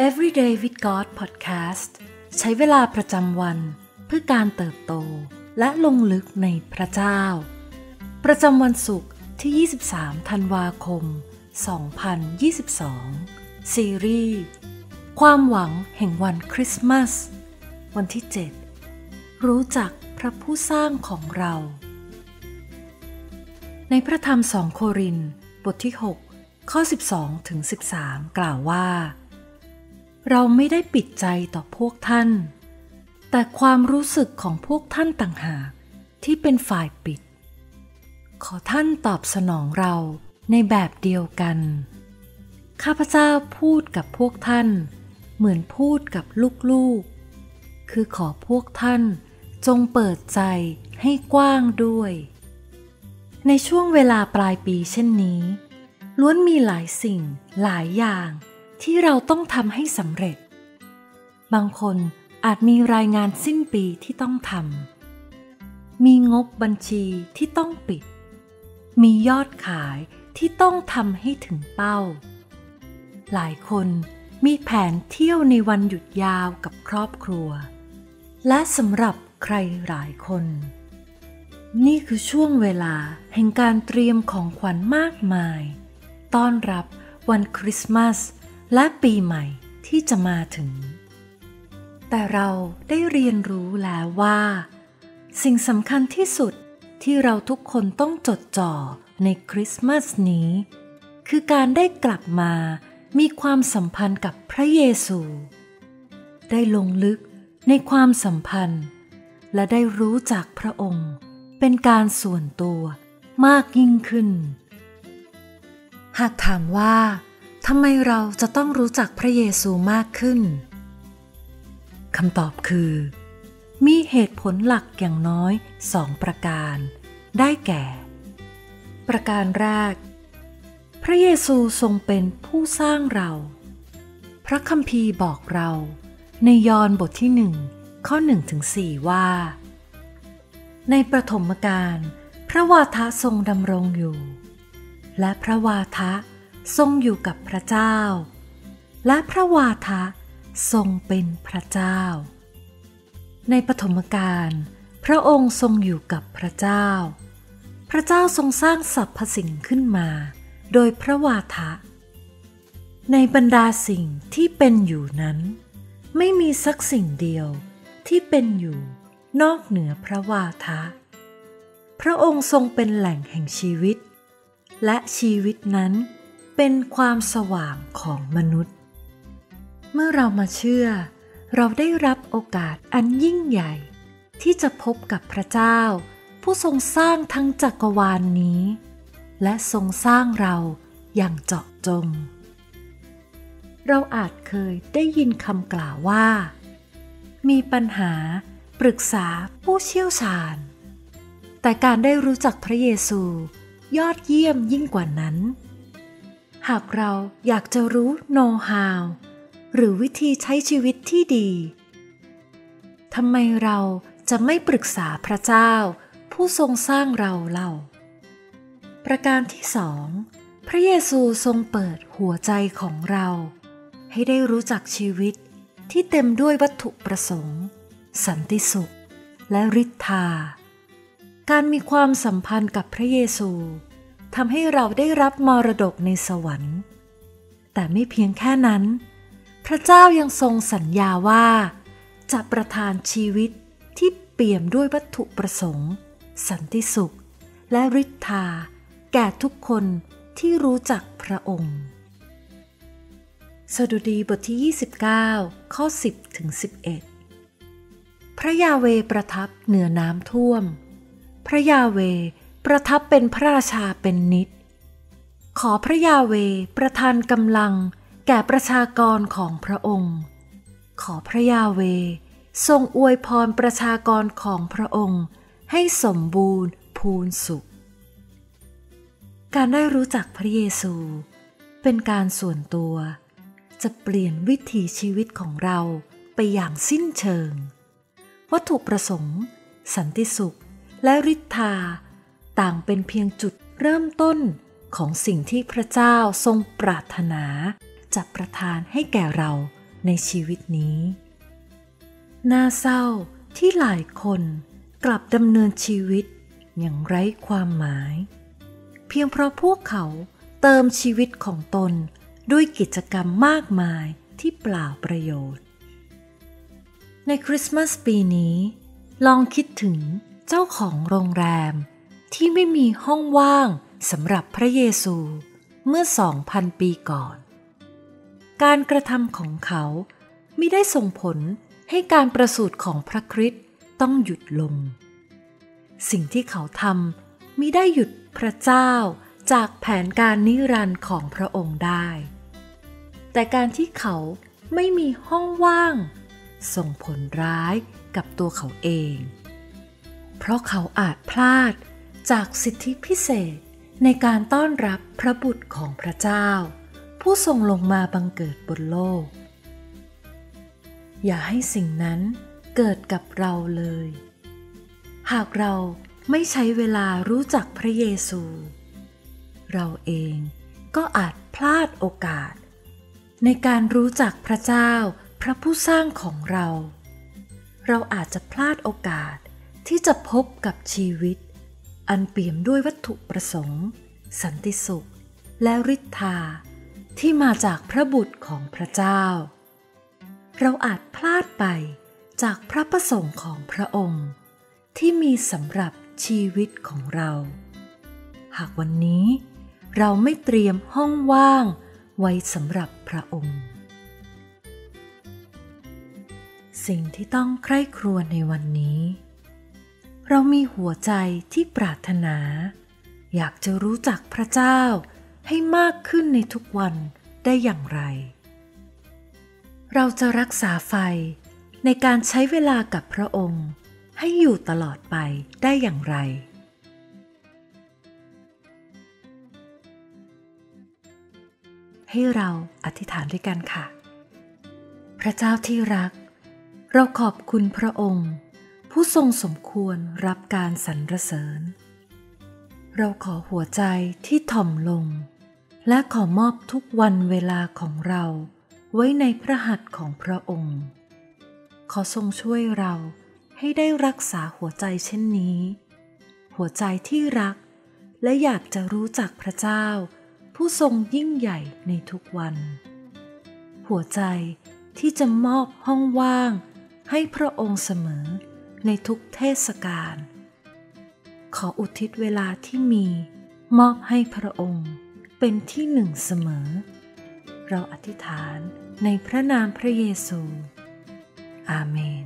Everyday with God Podcast ใช้เวลาประจำวันเพื่อการเติบโตและลงลึกในพระเจ้าประจำวันศุกร์ที่23ธันวาคม2022ซีรีส์ความหวังแห่งวันคริสต์มาสวันที่7รู้จักพระผู้สร้างของเราในพระธรรม2โครินธ์บทที่6ข้อ12ถึง13กล่าวว่าเราไม่ได้ปิดใจต่อพวกท่านแต่ความรู้สึกของพวกท่านต่างหากที่เป็นฝ่ายปิดขอท่านตอบสนองเราในแบบเดียวกันข้าพเจ้าพูดกับพวกท่านเหมือนพูดกับลูกๆคือขอพวกท่านจงเปิดใจให้กว้างด้วยในช่วงเวลาปลายปีเช่นนี้ล้วนมีหลายสิ่งหลายอย่างที่เราต้องทำให้สำเร็จบางคนอาจมีรายงานสิ้นปีที่ต้องทำมีงบบัญชีที่ต้องปิดมียอดขายที่ต้องทำให้ถึงเป้าหลายคนมีแผนเที่ยวในวันหยุดยาวกับครอบครัวและสำหรับใครหลายคนนี่คือช่วงเวลาแห่งการเตรียมของขวัญมากมายต้อนรับวันคริสต์มาสและปีใหม่ที่จะมาถึงแต่เราได้เรียนรู้แล้วว่าสิ่งสำคัญที่สุดที่เราทุกคนต้องจดจ่อในคริสต์มาสนี้คือการได้กลับมามีความสัมพันธ์กับพระเยซูได้ลงลึกในความสัมพันธ์และได้รู้จักพระองค์เป็นการส่วนตัวมากยิ่งขึ้นหากถามว่าทำไมเราจะต้องรู้จักพระเยซูมากขึ้นคำตอบคือมีเหตุผลหลักอย่างน้อย2ประการได้แก่ประการแรกพระเยซูทรงเป็นผู้สร้างเราพระคัมภีร์บอกเราในยอห์นบทที่1ข้อ1ถึง4ว่าในปฐมกาลพระวาทะทรงดำรงอยู่และพระวาทะทรงอยู่กับพระเจ้าและพระวาทะทรงเป็นพระเจ้าในปฐมกาลพระองค์ทรงอยู่กับพระเจ้าพระเจ้าทรงสร้างสรรพสิ่งขึ้นมาโดยพระวาทะในบรรดาสิ่งที่เป็นอยู่นั้นไม่มีสักสิ่งเดียวที่เป็นอยู่นอกเหนือพระวาทะพระองค์ทรงเป็นแหล่งแห่งชีวิตและชีวิตนั้นเป็นความสว่างของมนุษย์เมื่อเรามาเชื่อเราได้รับโอกาสอันยิ่งใหญ่ที่จะพบกับพระเจ้าผู้ทรงสร้างทั้งจักรวาลนี้และทรงสร้างเราอย่างเจาะจงเราอาจเคยได้ยินคำกล่าวว่ามีปัญหาปรึกษาผู้เชี่ยวชาญแต่การได้รู้จักพระเยซูยอดเยี่ยมยิ่งกว่านั้นหากเราอยากจะรู้โน้ตฮาวหรือวิธีใช้ชีวิตที่ดีทำไมเราจะไม่ปรึกษาพระเจ้าผู้ทรงสร้างเราเล่าประการที่2พระเยซูทรงเปิดหัวใจของเราให้ได้รู้จักชีวิตที่เต็มด้วยวัตถุประสงค์สันติสุขและฤทธาการมีความสัมพันธ์กับพระเยซูทำให้เราได้รับมรดกในสวรรค์แต่ไม่เพียงแค่นั้นพระเจ้ายังทรงสัญญาว่าจะประทานชีวิตที่เปี่ยมด้วยวัตถุประสงค์สันติสุขและฤทธาแก่ทุกคนที่รู้จักพระองค์สดุดีบทที่29ข้อ10ถึง11พระยาเวห์ประทับเหนือน้ำท่วมพระยาเวห์ประทับเป็นพระราชาเป็นนิจขอพระยาเวห์ประทานกำลังแก่ประชากรของพระองค์ขอพระยาเวห์ทรงอวยพรประชากรของพระองค์ให้สมบูรณ์พูนสุขการได้รู้จักพระเยซูเป็นการส่วนตัวจะเปลี่ยนวิถีชีวิตของเราไปอย่างสิ้นเชิงวัตถุประสงค์สันติสุขและฤทธาต่างเป็นเพียงจุดเริ่มต้นของสิ่งที่พระเจ้าทรงปรารถนาจะประทานให้แก่เราในชีวิตนี้น่าเศร้าที่หลายคนกลับดำเนินชีวิตอย่างไร้ความหมายเพียงเพราะพวกเขาเติมชีวิตของตนด้วยกิจกรรมมากมายที่เปล่าประโยชน์ในคริสต์มาสปีนี้ลองคิดถึงเจ้าของโรงแรมที่ไม่มีห้องว่างสำหรับพระเยซูเมื่อ 2,000 ปีก่อนการกระทำของเขามิได้ส่งผลให้การประสูติของพระคริสต์ต้องหยุดลงสิ่งที่เขาทำมิได้หยุดพระเจ้าจากแผนการนิรันดร์ของพระองค์ได้แต่การที่เขาไม่มีห้องว่างส่งผลร้ายกับตัวเขาเองเพราะเขาอาจพลาดจากสิทธิพิเศษในการต้อนรับพระบุตรของพระเจ้าผู้ทรงลงมาบังเกิดบนโลกอย่าให้สิ่งนั้นเกิดกับเราเลยหากเราไม่ใช้เวลารู้จักพระเยซูเราเองก็อาจพลาดโอกาสในการรู้จักพระเจ้าพระผู้สร้างของเราอาจจะพลาดโอกาสที่จะพบกับชีวิตอันเปี่ยมด้วยวัตถุประสงค์สันติสุขและฤทธาที่มาจากพระบุตรของพระเจ้าเราอาจพลาดไปจากพระประสงค์ของพระองค์ที่มีสำหรับชีวิตของเราหากวันนี้เราไม่เตรียมห้องว่างไว้สำหรับพระองค์สิ่งที่ต้องใคร่ครวญในวันนี้เรามีหัวใจที่ปรารถนาอยากจะรู้จักพระเจ้าให้มากขึ้นในทุกวันได้อย่างไรเราจะรักษาไฟในการใช้เวลากับพระองค์ให้อยู่ตลอดไปได้อย่างไรให้เราอธิษฐานด้วยกันค่ะพระเจ้าที่รักเราขอบคุณพระองค์ผู้ทรงสมควรรับการสรรเสริญเราขอหัวใจที่ถ่อมลงและขอมอบทุกวันเวลาของเราไว้ในพระหัตถ์ของพระองค์ขอทรงช่วยเราให้ได้รักษาหัวใจเช่นนี้หัวใจที่รักและอยากจะรู้จักพระเจ้าผู้ทรงยิ่งใหญ่ในทุกวันหัวใจที่จะมอบห้องว่างให้พระองค์เสมอในทุกเทศกาลขออุทิศเวลาที่มีมอบให้พระองค์เป็นที่หนึ่งเสมอเราอธิษฐานในพระนามพระเยซูอาเมน